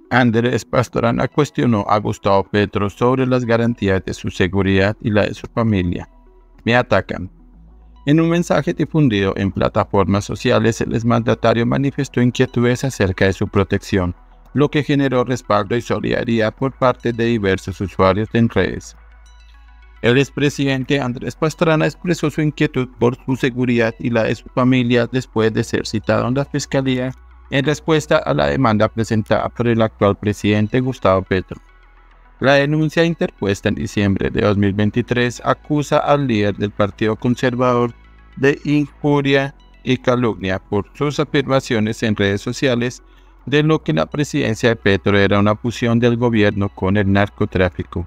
Andrés Pastrana cuestionó a Gustavo Petro sobre las garantías de su seguridad y la de su familia. Me atacan. En un mensaje difundido en plataformas sociales, el exmandatario manifestó inquietudes acerca de su protección, lo que generó respaldo y solidaridad por parte de diversos usuarios en redes. El expresidente Andrés Pastrana expresó su inquietud por su seguridad y la de su familia después de ser citado en la Fiscalía en respuesta a la demanda presentada por el actual presidente Gustavo Petro. La denuncia interpuesta en diciembre de 2023 acusa al líder del Partido Conservador de injuria y calumnia por sus afirmaciones en redes sociales de lo que la presidencia de Petro era una fusión del gobierno con el narcotráfico.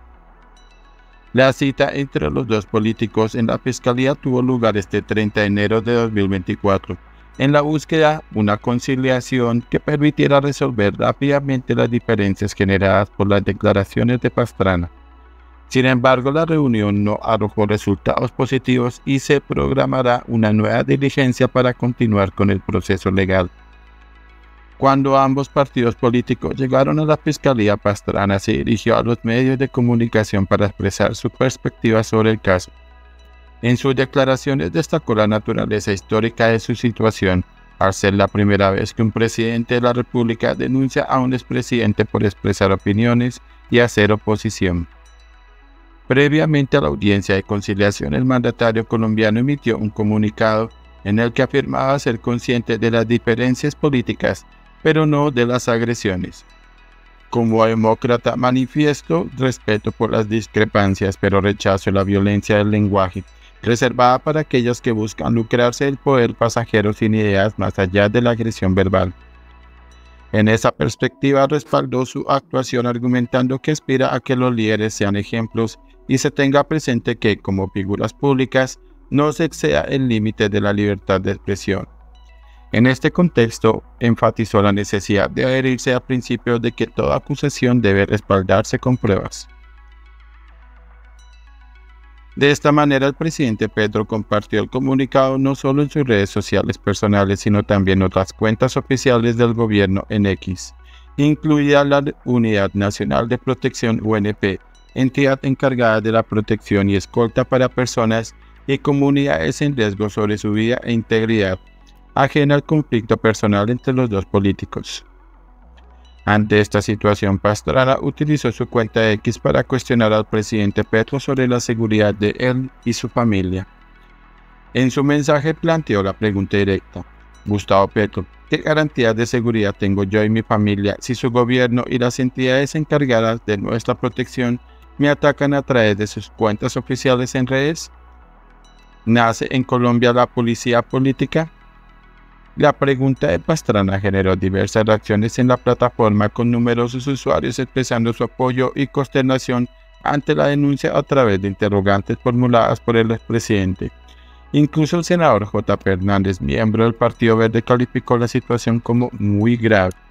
La cita entre los dos políticos en la Fiscalía tuvo lugar este 30 de enero de 2024, en la búsqueda de una conciliación que permitiera resolver rápidamente las diferencias generadas por las declaraciones de Pastrana. Sin embargo, la reunión no arrojó resultados positivos y se programará una nueva diligencia para continuar con el proceso legal. Cuando ambos partidos políticos llegaron a la Fiscalía, Pastrana se dirigió a los medios de comunicación para expresar su perspectiva sobre el caso. En sus declaraciones destacó la naturaleza histórica de su situación, al ser la primera vez que un presidente de la República denuncia a un expresidente por expresar opiniones y hacer oposición. Previamente a la audiencia de conciliación, el mandatario colombiano emitió un comunicado en el que afirmaba ser consciente de las diferencias políticas, pero no de las agresiones. Como demócrata, manifiesto respeto por las discrepancias, pero rechazo la violencia del lenguaje, reservada para aquellos que buscan lucrarse del poder pasajero sin ideas más allá de la agresión verbal. En esa perspectiva respaldó su actuación argumentando que aspira a que los líderes sean ejemplos y se tenga presente que, como figuras públicas, no se exceda el límite de la libertad de expresión. En este contexto, enfatizó la necesidad de adherirse al principio de que toda acusación debe respaldarse con pruebas. De esta manera, el presidente Petro compartió el comunicado no solo en sus redes sociales personales, sino también en otras cuentas oficiales del gobierno en X, incluida la Unidad Nacional de Protección UNP, entidad encargada de la protección y escolta para personas y comunidades en riesgo sobre su vida e integridad, ajena al conflicto personal entre los dos políticos. Ante esta situación, Pastrana utilizó su cuenta de X para cuestionar al presidente Petro sobre la seguridad de él y su familia. En su mensaje planteó la pregunta directa: Gustavo Petro, ¿qué garantías de seguridad tengo yo y mi familia si su gobierno y las entidades encargadas de nuestra protección me atacan a través de sus cuentas oficiales en redes? ¿Nace en Colombia la policía política? La pregunta de Pastrana generó diversas reacciones en la plataforma, con numerosos usuarios expresando su apoyo y consternación ante la denuncia a través de interrogantes formuladas por el expresidente. Incluso el senador J. P. Hernández, miembro del Partido Verde, calificó la situación como muy grave.